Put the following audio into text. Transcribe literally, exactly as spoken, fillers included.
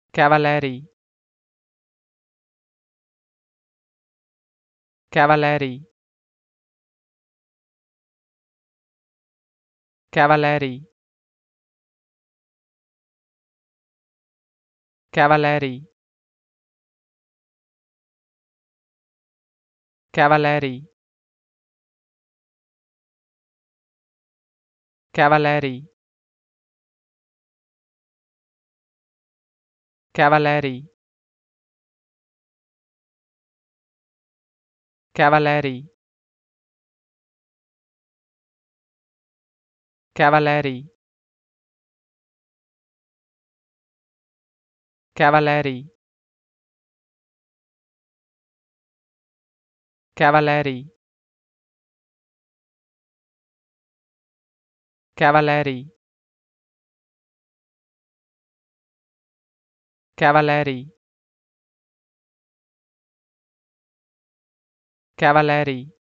Cavalieri, Cavalieri, Cavalieri, Cavalieri, Cavalieri, Cavalieri, Cavalieri, Cavalieri, Cavalieri, Cavalieri, Cavalieri, Cavalieri, Cavalieri, Cavalieri,